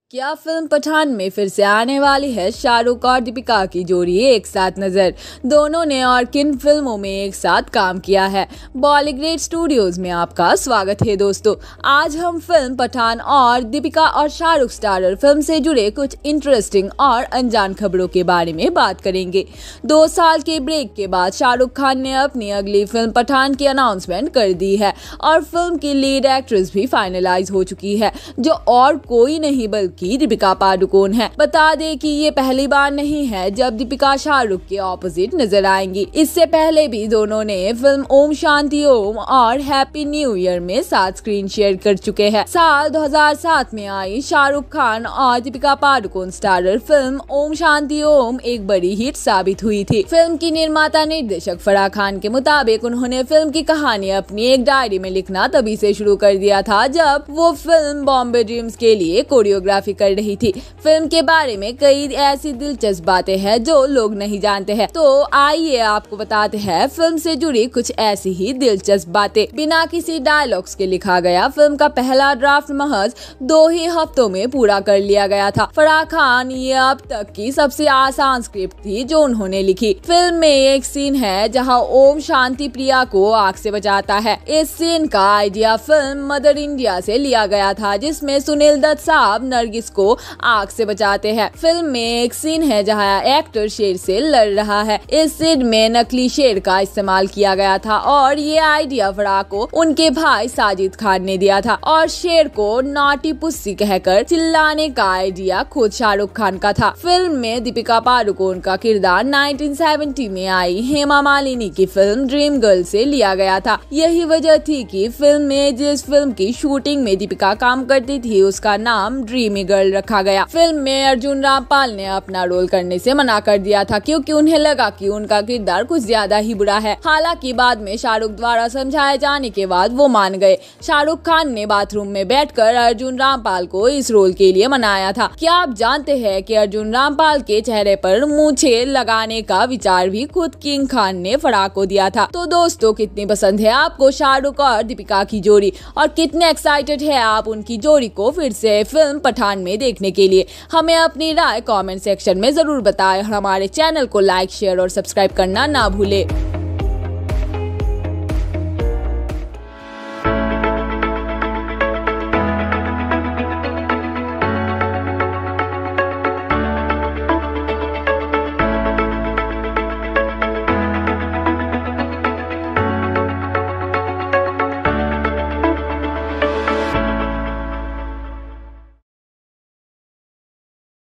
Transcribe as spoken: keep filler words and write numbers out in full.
क्या फिल्म पठान में फिर से आने वाली है शाहरुख और दीपिका की जोड़ी एक साथ नजर। दोनों ने और किन फिल्मों में एक साथ काम किया है। बॉलीग्रेड स्टूडियोज में आपका स्वागत है दोस्तों। आज हम फिल्म पठान और दीपिका और शाहरुख स्टारर फिल्म से जुड़े कुछ इंटरेस्टिंग और अनजान खबरों के बारे में बात करेंगे। दो साल के ब्रेक के बाद शाहरुख खान ने अपनी अगली फिल्म पठान की अनाउंसमेंट कर दी है और फिल्म की लीड एक्ट्रेस भी फाइनलाइज हो चुकी है, जो और कोई नहीं बल्कि की दीपिका पादुकोण है। बता दें कि ये पहली बार नहीं है जब दीपिका शाहरुख के ऑपोजिट नजर आएंगी। इससे पहले भी दोनों ने फिल्म ओम शांति ओम और हैप्पी न्यू ईयर में साथ स्क्रीन शेयर कर चुके हैं। साल दो हज़ार सात में आई शाहरुख खान और दीपिका पादुकोण स्टारर फिल्म ओम शांति ओम एक बड़ी हिट साबित हुई थी। फिल्म की निर्माता निर्देशक फराह खान के मुताबिक उन्होंने फिल्म की कहानी अपनी एक डायरी में लिखना तभी से शुरू कर दिया था जब वो फिल्म बॉम्बे ड्रीम्स के लिए कोरियोग्राफी कर रही थी। फिल्म के बारे में कई ऐसी दिलचस्प बातें हैं जो लोग नहीं जानते हैं, तो आइए आपको बताते हैं फिल्म से जुड़ी कुछ ऐसी ही दिलचस्प बातें। बिना किसी डायलॉग्स के लिखा गया फिल्म का पहला ड्राफ्ट महज दो ही हफ्तों में पूरा कर लिया गया था। फराह खान ये अब तक की सबसे आसान स्क्रिप्ट थी जो उन्होंने लिखी। फिल्म में एक सीन है जहां ओम शांति प्रिया को आग से बचाता है। इस सीन का आइडिया फिल्म मदर इंडिया से लिया गया था, जिसमें सुनील दत्त साहब नरगिस को आग से बचाते हैं। फिल्म में एक सीन है जहां एक्टर शेर से लड़ रहा है। इस सीन में नकली शेर का इस्तेमाल किया गया था और ये आइडिया फराह को उनके भाई साजिद खान ने दिया था और शेर को नॉटी पुस्सी कहकर चिल्लाने का आइडिया खुद शाहरुख खान का था। फिल्म में दीपिका पादुकोण का किरदार उन्नीस सौ सत्तर में आई हेमा मालिनी की फिल्म ड्रीम गर्ल से लिया गया था। यही वजह थी कि फिल्म में जिस फिल्म की शूटिंग में दीपिका काम करती थी उसका नाम ड्रीमी गर्ल रखा गया। फिल्म में अर्जुन रामपाल ने अपना रोल करने से मना कर दिया था क्योंकि उन्हें लगा कि उनका किरदार कुछ ज्यादा ही बुरा है। हालांकि बाद में शाहरुख द्वारा समझाए जाने के बाद वो मान गए। शाहरुख खान ने बाथरूम में बैठकर अर्जुन रामपाल को इस रोल के लिए मनाया था। क्या आप जानते हैं कि अर्जुन रामपाल के चेहरे पर मूंछें लगाने का विचार भी खुद किंग खान ने फराह को दिया था। तो दोस्तों, कितनी पसंद है आपको शाहरुख और दीपिका की जोड़ी और कितने एक्साइटेड है आप उनकी जोड़ी को फिर से फिल्म पठान में देखने के लिए? हमें अपनी राय कमेंट सेक्शन में जरूर बताएं और हमारे चैनल को लाइक, शेयर और सब्सक्राइब करना ना भूलें।